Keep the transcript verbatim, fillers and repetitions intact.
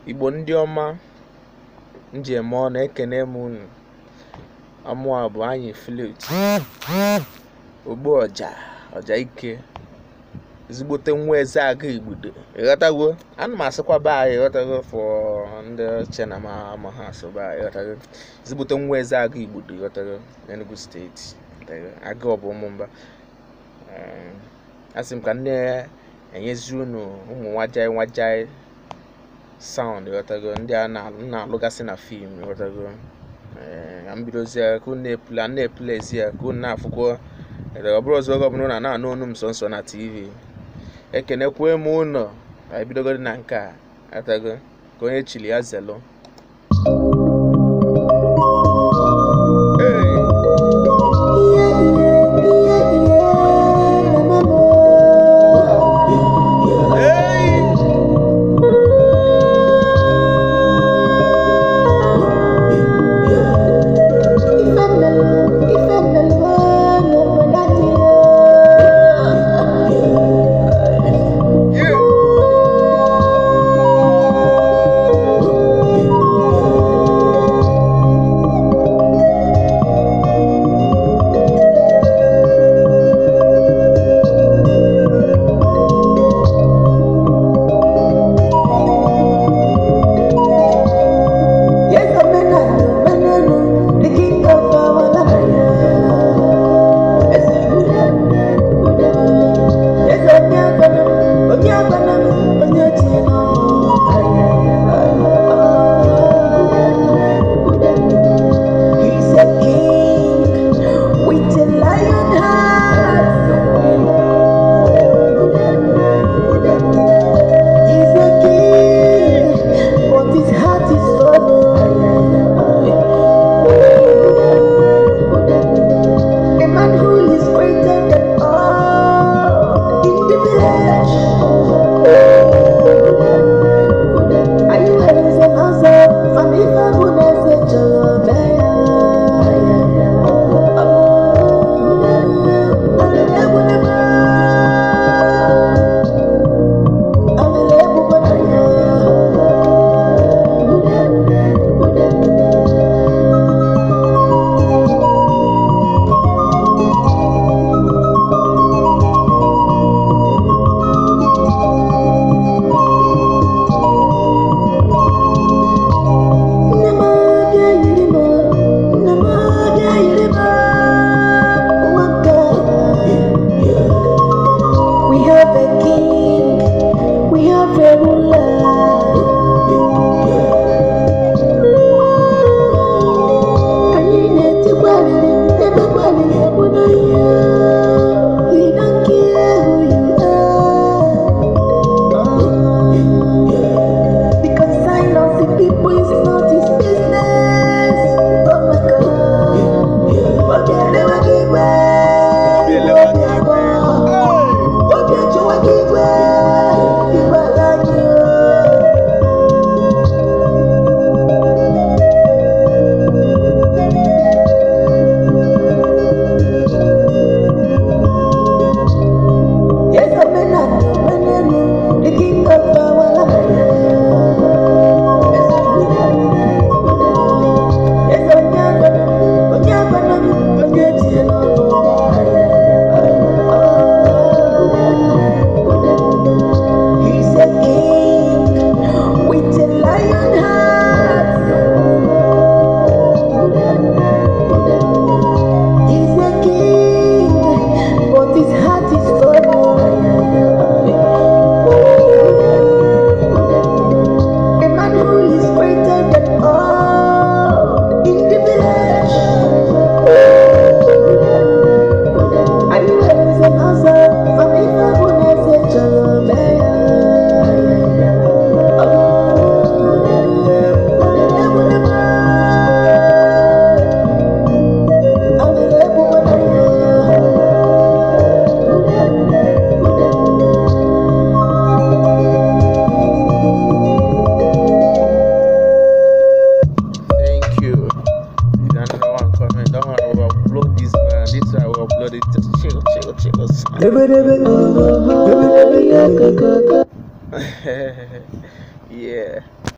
Igbo ndị ọma njem ọnụ ekene m unu. Amụa bụ Anyiflute ogbu ọja ọja ike ezigbote nwa eze aga igbudo ịghọtago. Ana m asịkwa be anyị ịghọtago fọ ndị che na ma ama ha so be anyị ịghọtago. Ezigbote nwa eze aga igbudo ịghọtago n'Enugu steeti aga ọbụ ụmụmba. Asị m ka nne enyezi unu ụmụ nwajai nwajai sound ịghọtago ndị a na-alụgasị na fim ịghọtago. Eh, ambidozie ka unu na-epule na-epulezi ya ka unu na-afụkwa ọ bụrụ ọzọ oge ọbụla na-anụ onu m nsọ nsọ na T V. Ekenekwe m unu ka ebidogodi na nke a ịghọtago ka onye chili ya zelo. Yeah.